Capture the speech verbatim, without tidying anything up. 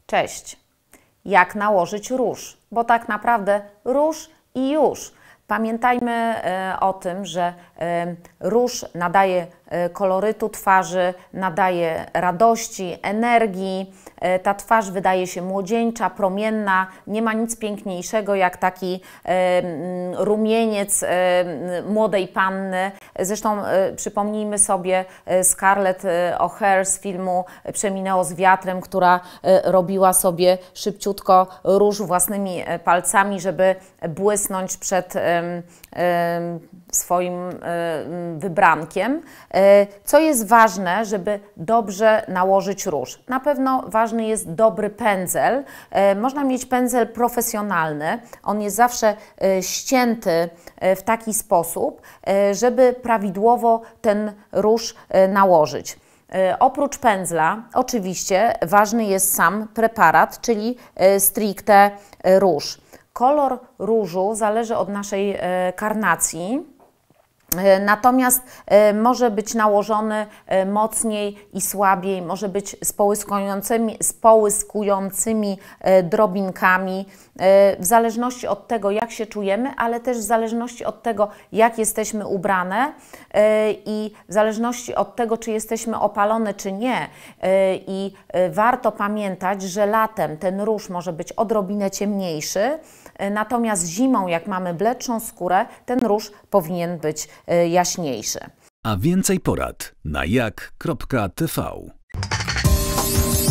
Cześć! Jak nałożyć róż? Bo tak naprawdę róż i już. Pamiętajmy e, o tym, że e, róż nadaje e, kolorytu twarzy, nadaje radości, energii. E, ta twarz wydaje się młodzieńcza, promienna. Nie ma nic piękniejszego jak taki e, rumieniec e, młodej panny. Zresztą e, przypomnijmy sobie Scarlett O'Hara z filmu Przeminęło z wiatrem, która e, robiła sobie szybciutko róż własnymi palcami, żeby błysnąć przed e, swoim wybrankiem. Co jest ważne, żeby dobrze nałożyć róż? Na pewno ważny jest dobry pędzel. Można mieć pędzel profesjonalny. On jest zawsze ścięty w taki sposób, żeby prawidłowo ten róż nałożyć. Oprócz pędzla oczywiście ważny jest sam preparat, czyli stricte róż. Kolor różu zależy od naszej karnacji, natomiast może być nałożony mocniej i słabiej, może być z połyskującymi, z połyskującymi drobinkami, w zależności od tego, jak się czujemy, ale też w zależności od tego, jak jesteśmy ubrane i w zależności od tego, czy jesteśmy opalone, czy nie. I warto pamiętać, że latem ten róż może być odrobinę ciemniejszy, natomiast zimą, jak mamy bledszą skórę, ten róż powinien być jaśniejszy. A więcej porad na jak kropka t v.